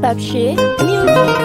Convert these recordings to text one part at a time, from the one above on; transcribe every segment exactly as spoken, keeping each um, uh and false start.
Bakshi Music.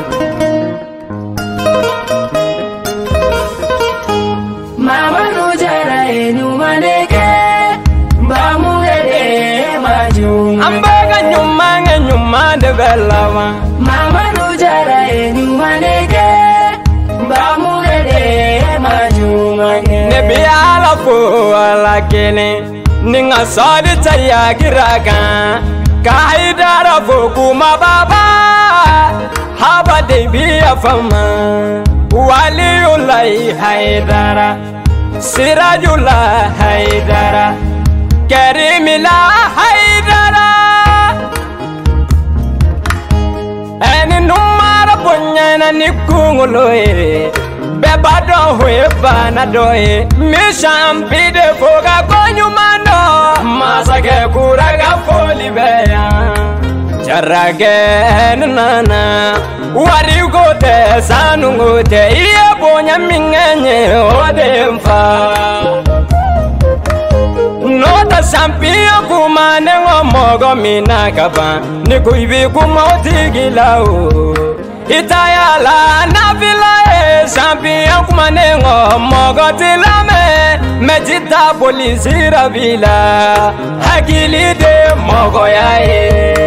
Mama no jara enu maneke bamu ede maju ambaga nyuma nyuma de belawa. Mama no jara enu maneke bamu ede maju ne biala fo ala kene ninga sadi taya kiraka kaidara fo kuma baba haba de biya fama waliulai haidara sirajullah haidara karimila haidara eni numara bonyana nikungoloe beba do hueba na doe misham pide foga konyumano masake kuraga foli beya jarage nana wari gote sanu gote iye bonya mingenye odemfa nota sampia kumane ngomogo minakaba nikuibi kumotigilao itayala nafila e sampia kumane ngomogo tilame mejita polisi ravila hakili de mogo yae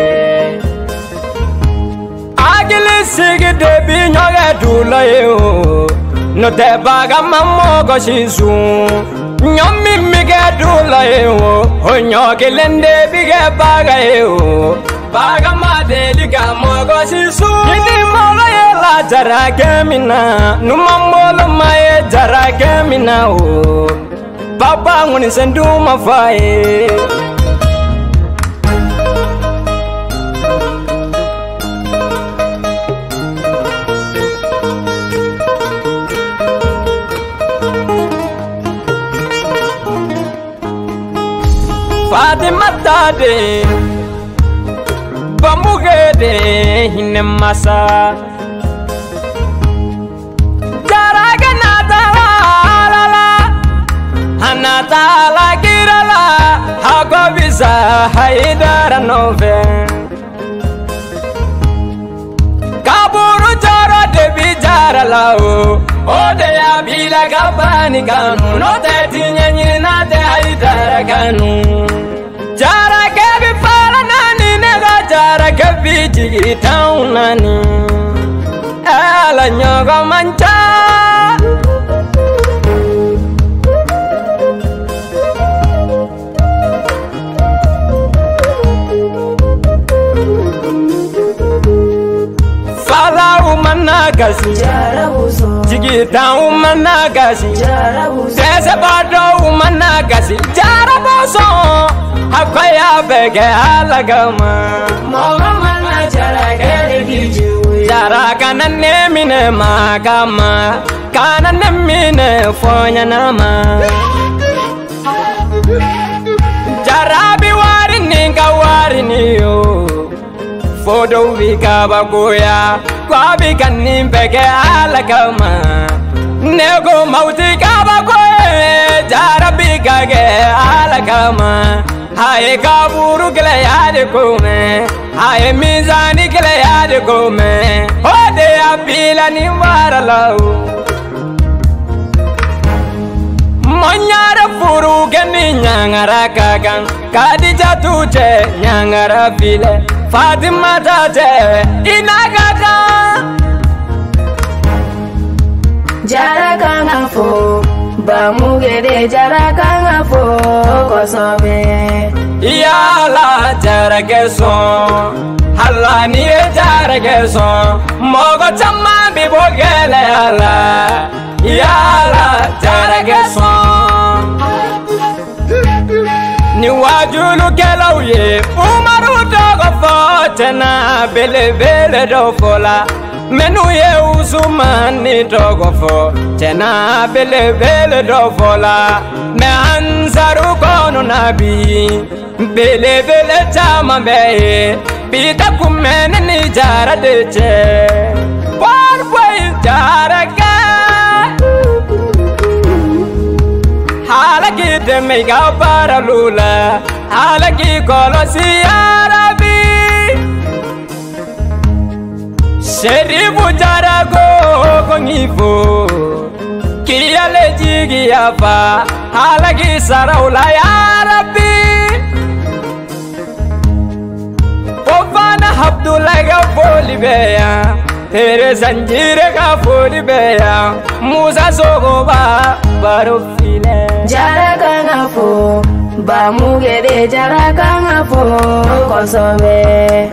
agili sigi de binyoge dula yo no te baga mamogo shisu nyomi mige dula yo honyoge lende bige baga yo baga madeli ga mogo shisu yidi mola ye la jara gemina numamolo maye jara gemina o baba ngoni sendu mafae Fatima tade bamugede hinemasa jaraga natala la hanatala girala hakobisa haidara nove kaburu jara debi jara lao ode ya bila gabani kanu no te tinyanyi na te haidara kanu jara kebi fala nani nega jara kebi jigi taun nani ala nyogo mancha fala umanagasi jara buso jigi taun managasi jara buso sese bado umanagasi jara buso akwaya bege alagama moga mana jara kere kijuwe jara kana nemine magama kana nemine fonya nama jara bi wari ninga wari niyo fodo vika bagoya kwa bika nimbege alagama nego mauti kabagoye jara bika ge alagama haye kaburu gele yade kome haye mizani gele yade kome ode apila ni waralaw monyara furu geni nyangara kagan kadija tuje nyangara file Fatima tate inagaka jara kangafo bamugede jara kangafo kosobe yala jara keso halani jara keso mogo chama bibogele yala yala jara keso ni wajulu kelauye umaru dogo fotena bele bele do fola menu ye uzumani dogo fo tena bele bele do fola me anzaru kono nabi bele bele chama be pita kumene ni jara deche por boy jara ka halaki de mega para lula halaki kolosi arabi Sherifu Jarago Kongifo Kiyale Jigi Yafa Halagi Saraula Ya Rabbi Ofana Abdullah Gafoli Beya Tere Sanjire Gafoli Beya Musa Sogoba Barofile Jaraka ngafo Bamugede jaraka ngafo Kosobe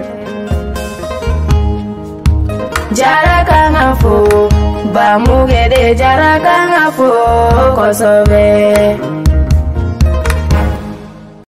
Jaraka ngafo Bamugede jaraka ngafo Kosobe